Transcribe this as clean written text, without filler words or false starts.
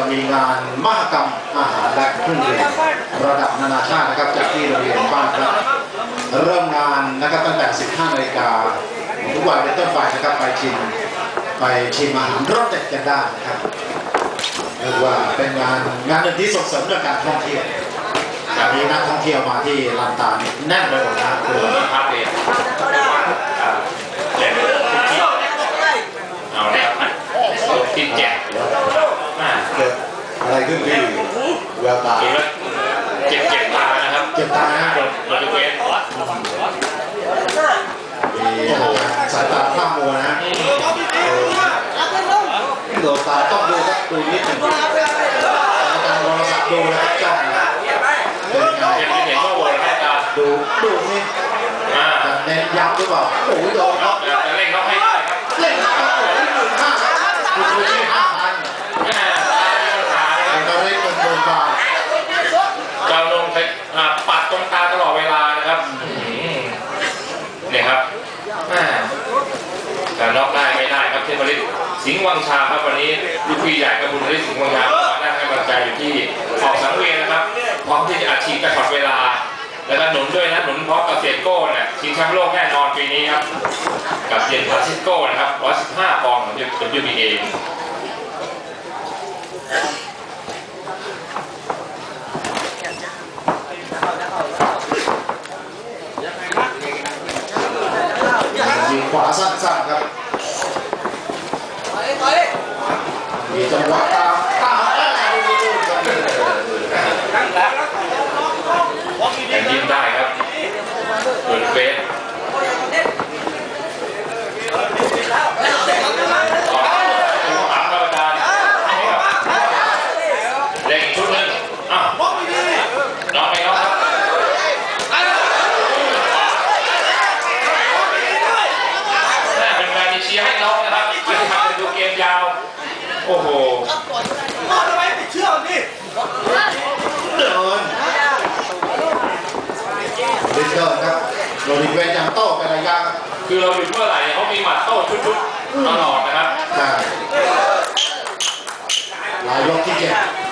มีงานมหกรรมอาหารและเครื่องดื่มระดับนานาชาตินะครับจากที่โรงเรียนบ้านครับเริ่มงานนะครับตั้งแต่ 15 นาฬิกาทุกวันเป็นต้นไปนะครับไปชิมอาหารรสเด็ดกันได้นะครับเรียกว่าเป็นงานหนึ่งที่ส่งเสริมเรื่องการท่องเที่ยวแบบนี้นักท่องเที่ยวมาที่ลำตาลแน่นไปหมดนะครับคือภาพเองเอาแล้วกินแจกเกิดอะไรขึ้นที่แววตาเจ็บตานะครับเจ็บตานะเราจะเว้นมีสายตาข้ามมัวนะโดนตาต้องดูครับดูนิดหนึ่งการโทรศัพท์ดูนะครับจ้องนะเห็นข้อมูลให้ตาดูนี่จะเน้นย้ำหรือเปล่าโอ้ยโดนครับเล่นเขาให้ได้ครับเล่นครับโอ้ย1,500ดูชื่อ5,000เราได้เงิน10,000 บาทเราลงไปปัดตรงตาตลอดเวลานะครับเนี่ยครับการล็อกได้ไม่ได้ครับเทพฤทธิ์สิงห์วังชาครับวันนี้ลูกพี่ใหญ่กับบุญฤทธิ์สิงห์วังชาได้ให้กำลังใจอยู่ที่ออกสังเวียนนะครับพร้อมที่จะอัดฉีดกระช็อตเวลาแล้วก็หนุนด้วยนะหนุนพร้อมกับเซโก้เนี่ยชิงแชมป์โลกแน่นอนปีนี้ครับกับเซียนฟรานซิสโก้นะครับ115 ปอนด์ของWBA ยิงขวาสั้นๆครับมีจังหวะตามแต่ยิงได้ครับเปิดเฟสเล่นอีกชุดหนึ่งน้องไปน้องครับเป็นการเชียร์ให้น้องนะครับจะทำเป็นดูเกมยาวโอ้โหทำไมติดเชือกนี่เดินครับโรดิเวนยังโต้เป็นระยะคือเราหยุดเมื่อไหร่เขามีหมัดโต้ชุดๆตลอดนะครับหลายยกที่7